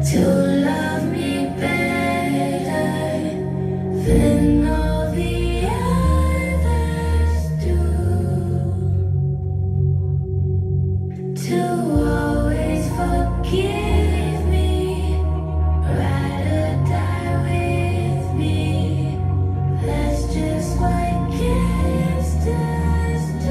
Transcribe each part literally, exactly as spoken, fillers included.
to love me better than all the others do, to always forgive me, ride or die with me. That's just what gangsters do.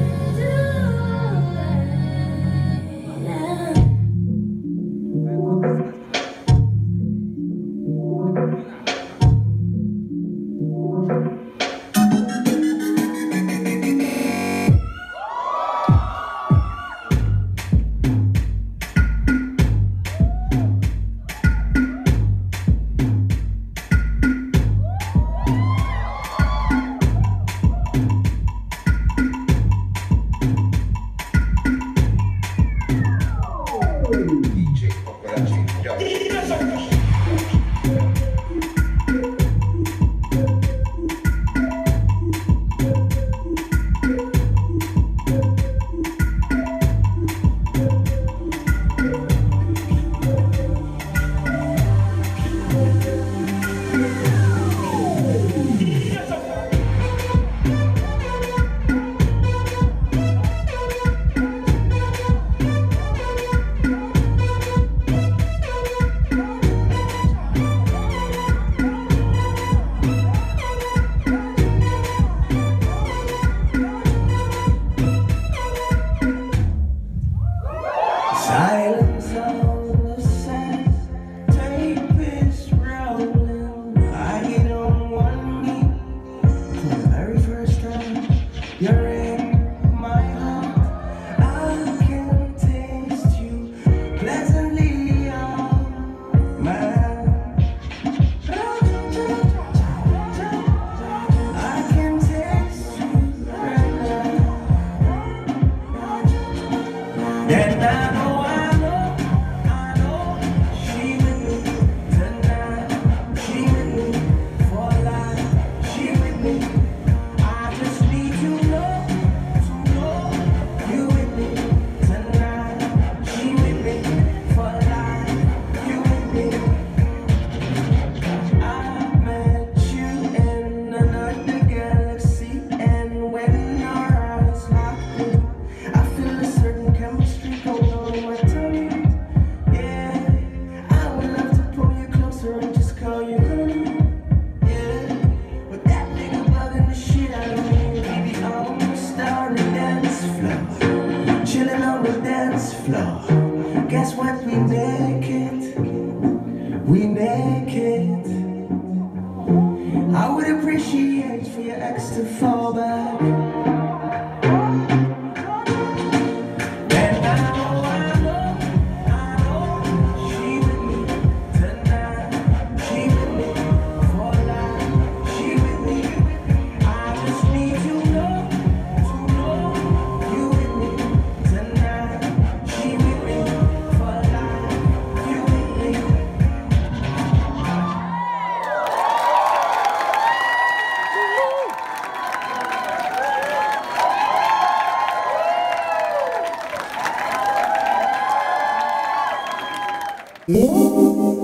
Silence on the sand, tape is rolling. I get on one knee for the very first time. You're in my heart. I can taste you pleasantly on my. I can taste you right now. And I know. Guess what? We naked. We naked. I would appreciate for your ex to fall back. And I know, I know, I know, she with me tonight. She with me for life. She with me. I just need to know, to know you with me tonight. She with me. Ooh.